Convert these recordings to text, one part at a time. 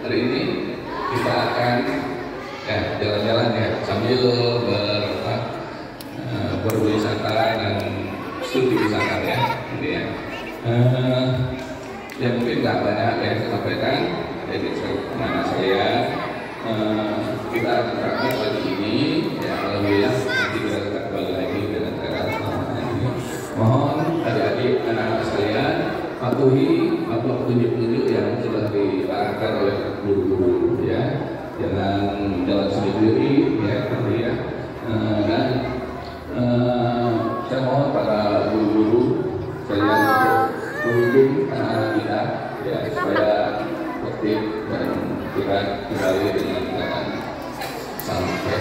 hari ini kita akan ya jalan-jalan ya sambil berwisata dan studi wisata ya, gitu ya. Ya mungkin nggak banyak yang saya sampaikan, jadi mana saya kita akan praktek pagi ini ya, alhamdulillah nanti kita akan kembali lagi dengan cara ini. Mohon adik-adik anak-anak sekalian patuhi apa petunjuk-petunjuk yang sudah diarahkan oleh guru-guru ya, jangan jalan sendiri ya, ya. Dan saya mohon para guru-guru sekalian untuk anak-anak kita ya, supaya tertib dan kita kembali dengan keadaan salam ya.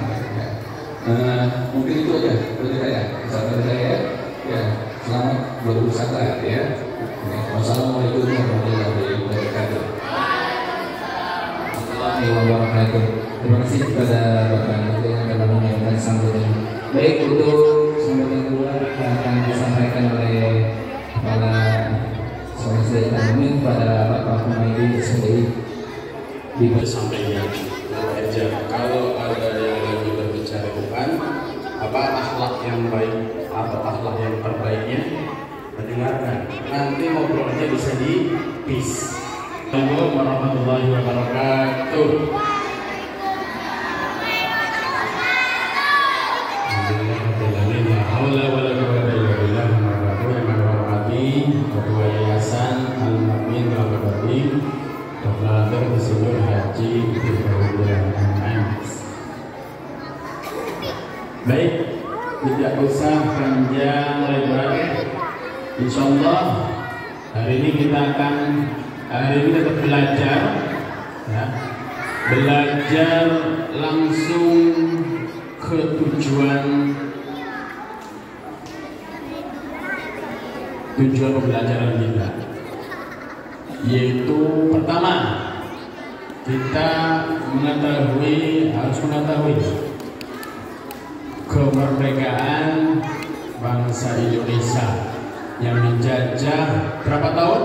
Mungkin itu aja dari saya, sahabat saya ya, selamat berwisata ya. Wassalamualaikum warahmatullahi wabarakatuh. Warahmatullahi wabarakatuh. Terima kasih kepada Bapak Menteri yang telah menyampaikan sambutan. Baik, untuk sambutan kedua akan disampaikan oleh kepala Sekolah Ekonomi pada Bapak Humaydi SPI. Sampainya aja kalau ada yang lagi berbicara depan apa akhlak yang baik atau akhlak yang terbaiknya mendengarkan, nanti ngobrolnya bisa di peace. Assalamualaikum warahmatullahi wabarakatuh. Ketua Yayasan Al-Mu'min Al-Qadim Dr. Insinyur Haji Ibrahim MS. Baik, tidak usah panjang lebar. Insyaallah hari ini kita tetap belajar ya. Belajar langsung ke tujuan pembelajaran kita, yaitu pertama kita harus mengetahui kemerdekaan bangsa Indonesia yang dijajah berapa tahun?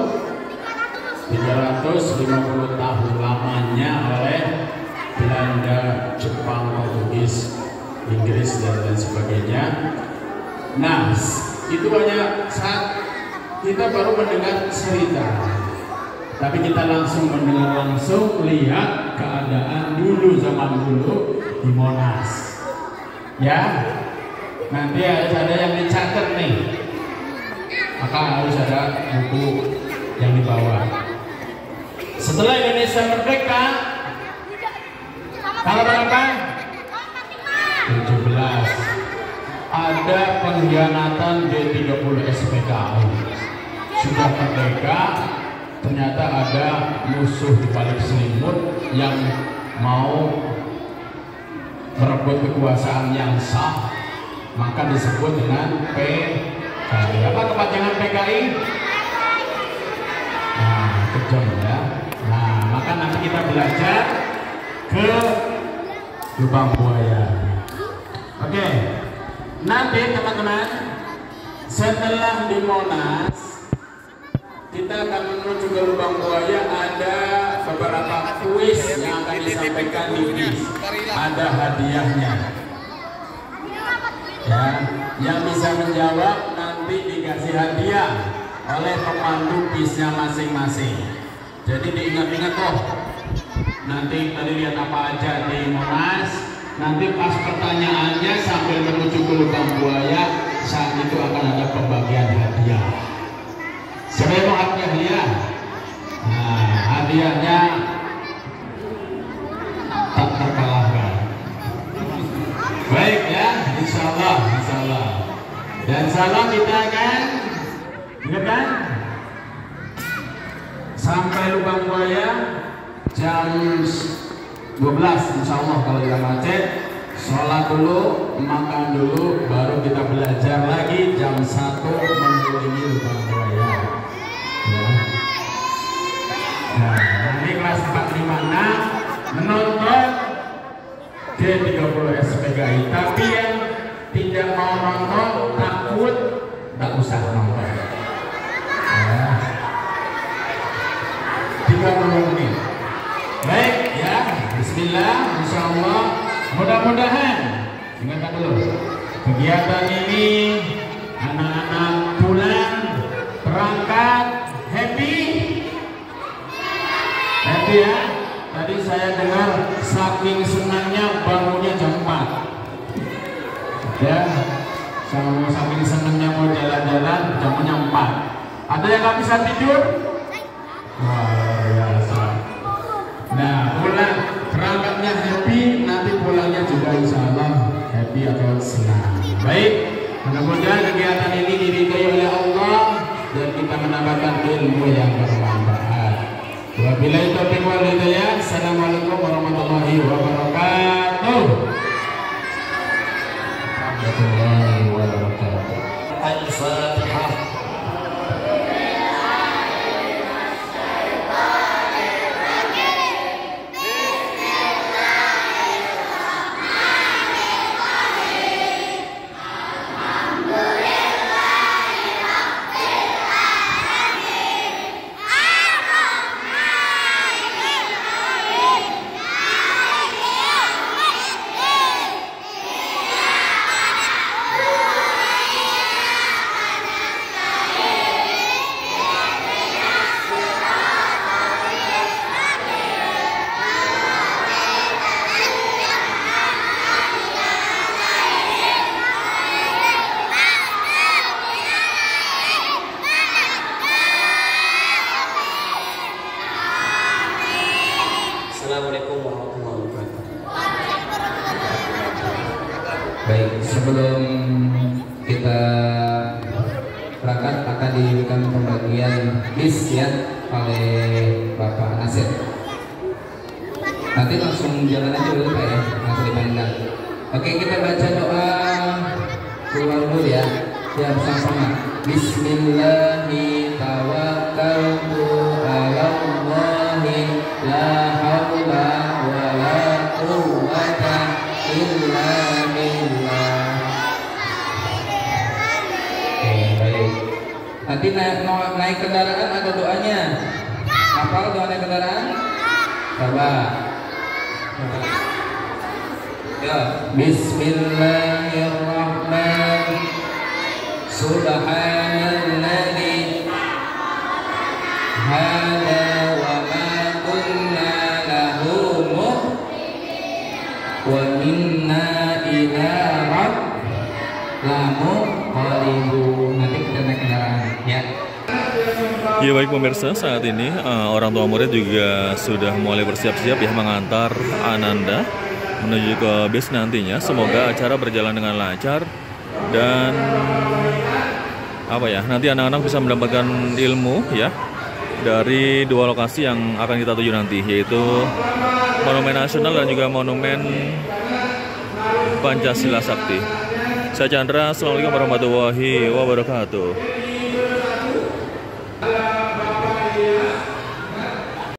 350 tahun lamanya oleh Belanda, Jepang, Portugis, Inggris dan lain sebagainya. Nah, itu banyak saat kita baru mendengar cerita, tapi kita langsung mendengar langsung, lihat keadaan dulu, zaman dulu di Monas ya. Nanti harus ada yang dicatat nih, maka harus ada buku yang dibawa. Setelah Indonesia merdeka tanggal berapa? 17. Ada pengkhianatan G30 SPKI. Sudah merdeka, ternyata ada musuh di balik selimut yang mau merebut kekuasaan yang sah, maka disebut dengan PKI. Apa kepanjangan PKI? Nah, kejam ya. Nah, maka nanti kita belajar ke lubang buaya. Oke. Nanti teman-teman, setelah di Monas kita akan menuju ke lubang buaya. Ada beberapa kuis yang akan disampaikan di bis. Ada hadiahnya ya, yang bisa menjawab nanti dikasih hadiah oleh pemandu bisnya masing-masing. Jadi diingat-ingat toh, nanti tadi lihat apa aja di Monas. Nanti pas pertanyaannya sambil menuju ke lubang buaya, saat itu akan ada pembagian hadiah. Siapa yang mau hadiah? Nah, hadiahnya tak terkalahkan. Baik ya, insya Allah. Dan salam kita akan, ingat kan? Sampai lubang buaya jam 12 insya Allah. Kalau tidak macet, sholat dulu, makan dulu, baru kita belajar lagi jam 1 mengelilingi lubang buaya ya. Nah, nanti kelas 456 menonton G30 SPKI. Tapi yang tidak mau nonton, takut, tak usah nonton ya. 30 menit Baik ya, bismillah, insya Allah. Mudah-mudahan, ingatkan dulu, kegiatan ini anak-anak pulang, berangkat, happy? Happy ya? Tadi saya dengar saking senangnya bangunnya jam 4. Ya, saking senangnya mau jalan-jalan jamnya 4. Ada yang nggak bisa tidur? Wah, luar biasa. Nah, pulang berangkatnya happy, nanti pulangnya juga insya Allah happy atau senang. Baik, mudah-mudahan kegiatan ini diridhai oleh Allah dan kita mendapatkan ilmu yang bermanfaat. Wabillahi taufiq wal hidayah. Assalamualaikum warahmatullahi wabarakatuh. Warahmatullahi wabarakatuh. Al-Fatihah. Assalamualaikum warahmatullahi wabarakatuh. Baik, sebelum kita berangkat akan diberikan pembagian bis ya oleh Bapak Nasir. Nanti langsung jalan aja dulu Pak ya, langsung dipandang. Oke, kita baca doa keluar dulu ya. Ya, bersama-sama. Bismillahirrahmanirrahim. Tawakkaltu 'alallahi la haula wala quwwata illa billah. Oke, baik. Nanti naik kendaraan ada doanya. Hafal doa naik kendaraan? Coba. Ya, Bismillahirrahmanirrahim. Subhanalladzi hada wa ma kunna lahu wa minna ila rabbina. Nanti kita naik kendaraan ya. Ya baik pemirsa, saat ini orang tua murid juga sudah mulai bersiap-siap ya mengantar Ananda menuju ke bis nantinya. Semoga acara berjalan dengan lancar dan nanti anak-anak bisa mendapatkan ilmu ya dari dua lokasi yang akan kita tuju nanti, yaitu Monumen Nasional dan juga Monumen Pancasila Sakti. Saya Chandra, Assalamualaikum warahmatullahi wabarakatuh.